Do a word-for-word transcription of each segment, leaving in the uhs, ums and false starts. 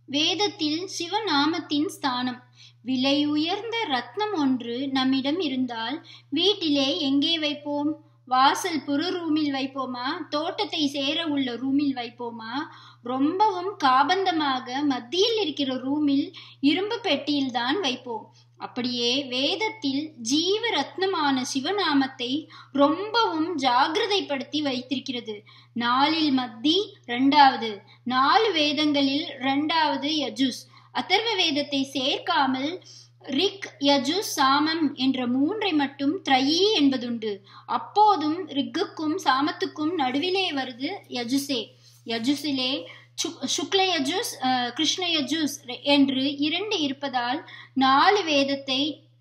வேதத்தில் சிவநாமத்தின் ஸ்தானம். விலையுயர்ந்த ரத்னம் ஒன்று நம்மிடம் இருந்தால் வீட்டிலே எங்கே வைப்போம்? வாசல் புற ரூமில் வைப்போமா? தோட்டத்தை சேர உள்ள ரூமில் வைப்போமா? ரொம்பவும் காபந்தமாக மத்தியில் இருக்கிற ரூமில் இரும்பு பெட்டியில் தான் வைப்போம். அப்படியே வேதத்தில் ஜீவ ரத்னமான சிவநாமத்தை ரொம்பவும் ஜாகிரதைப்படுத்தி வைத்திருக்கிறது. நாலில் மத்தி இரண்டாவது, நாலு வேதங்களில் இரண்டாவது யஜுஸ். அதர்வ வேதத்தை சேர்க்காமல் ரிக், யஜுஸ், சாமம் என்ற மூன்றை மட்டும் த்ரயி என்பதுண்டு. அப்போதும் ரிக்குக்கும் சாமத்துக்கும் நடுவிலே வருது யஜுசே. யஜுசிலே சுக்ல யஜுஸ், கிருஷ்ண யஜுஸ் என்று இரண்டு இருப்பதால் நாலு வேதத்தை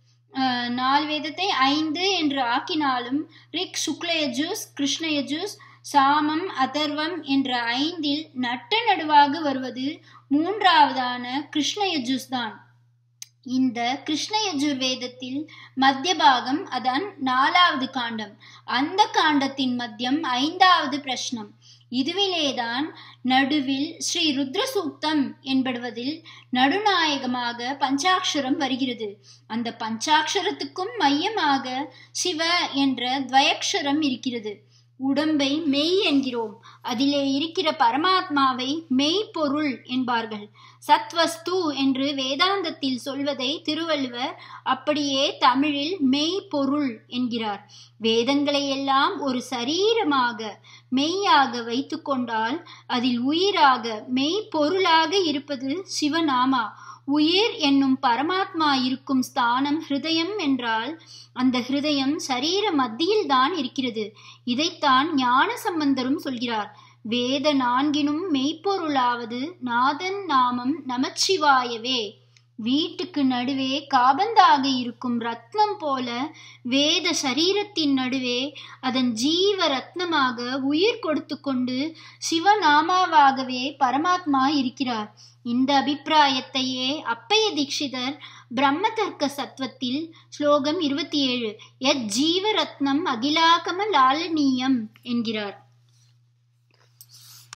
நாலு வேதத்தை ஐந்து என்று ஆக்கினாலும் ரிக், சுக்ல யஜுஸ், கிருஷ்ண யஜுஸ், சாமம், அதர்வம் என்ற ஐந்தில் நட்ட நடுவாக வருவது மூன்றாவதான கிருஷ்ண யஜுஸ் தான். இந்த கிருஷ்ண யஜுர் வேதத்தில் மத்திய பாகம் அதான் நாலாவது காண்டம். அந்த காண்டத்தின் மத்தியம் ஐந்தாவது பிரஷ்னம். இதுவிலேதான் நடுவில் ஸ்ரீ ருத்ர சூக்தம் என்படுவதில் நடுநாயகமாக பஞ்சாட்சரம் வருகிறது. அந்த பஞ்சாட்சரத்துக்கும் மையமாக சிவ என்ற துவயக்ஷரம் இருக்கிறது. உடம்பை மெய் என்கிறோம். அதிலே இருக்கிற பரமாத்மாவை மெய்ப்பொருள் என்பார்கள். சத்வஸ்து என்று வேதாந்தத்தில் சொல்வதை திருவள்ளுவர் அப்படியே தமிழில் மெய்ப்பொருள் என்கிறார். வேதங்களை எல்லாம் ஒரு சரீரமாக மெய்யாக வைத்து கொண்டால் அதில் உயிராக மெய்ப்பொருளாக இருப்பது சிவநாமா. உயிர் என்னும் பரமாத்மா இருக்கும் ஸ்தானம் ஹிருதயம் என்றால் அந்த ஹிருதயம் சரீர மத்தியில் தான் இருக்கிறது. இதைத்தான் ஞான சம்பந்தரும் சொல்கிறார். வேத நான்கினும் மெய்ப்பொருளாவது நாதன் நாமம் நமச்சிவாயவே. வீட்டுக்கு நடுவே காபந்தாக இருக்கும் ரத்னம் போல வேத சரீரத்தின் நடுவே அதன் ஜீவ ரத்னமாக உயிர் கொடுத்து கொண்டு சிவநாமாவாகவே பரமாத்மா இருக்கிறார். இந்த அபிப்பிராயத்தையே அப்பைய தீட்சிதர் பிரம்ம தர்க்க சத்வத்தில் ஸ்லோகம் இருபத்தி ஏழு யத் ஜீவ ரத்னம் அகிலாகம லாலனீயம் என்கிறார்.